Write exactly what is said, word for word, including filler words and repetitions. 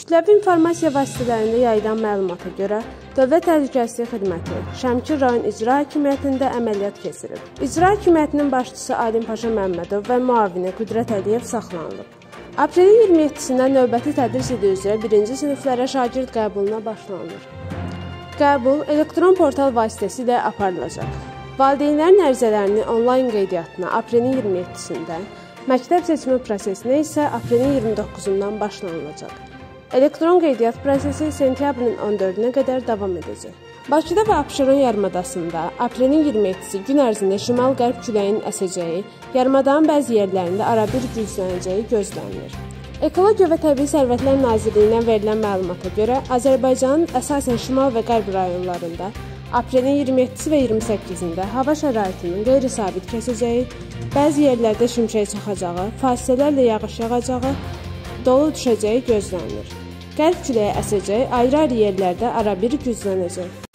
Kütləvi informasiya vasitələrində yayılan məlumata görə, Dövlət Təhlükəsizlik Xidməti Şəmkir rayon İcra Hakimiyyətində əməliyyat keçirib. İcra Hakimiyyətinin başçısı Alim Paşa Məmmədov və müavini Qüdrət Əliyev saxlanılıb. Aprelin iyirmi yeddisindən növbəti tədris ili üzrə birinci siniflərə şagird qəbuluna başlanılır. Qəbul elektron portal vasitəsilə aparılacaq. Valideynlərin ərizələrini onlayn qeydiyyatına aprelin iyirmi yeddisində, məktəb seçimi prosesinə isə aprelin iyirmi doqquzundan başlanılacaq. Elektron qeydiyyat prosesi sentyabrın on dördünə qədər davam edəcək. Bakıda və Abşeron yarımadasında aprelin iyirmi yeddisi gün ərzində şimal-qərb küləyinin əsəcəyi, yarımadanın bəzi yerlərində arabir güclənəcəyi gözlənilir. Ekologiya və Təbii Sərvətlər Nazirliyindən verilən məlumata görə, Azərbaycanın əsasən şimal və qərb rayonlarında aprelin iyirmi yeddisi və iyirmi səkkizində hava şəraitinin qeyri-sabit keçəcəyi, bəzi yerlərdə şimşək çaxacağı, fasilələrlə yağış yağacağı, dolu düşəcəyi gözlənilir. Qərb küləyi əsəcək, ayrı-ayrı yerlərdə arabir güclənəcək.